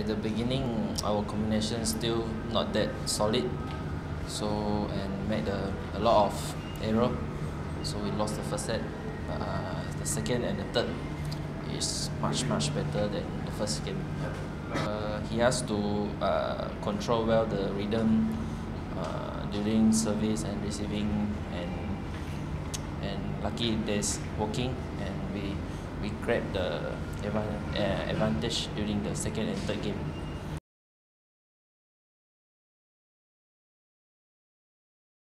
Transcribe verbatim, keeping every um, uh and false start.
the beginning, our combination still not that solid, so and made a, a lot of error, so we lost the first set. Uh, the second and the third is much much better than the first game. Uh, he has to uh, control well the rhythm uh, during service and receiving, and and lucky there's working, and we we grabbed the advan- uh, advantage during the second and third game.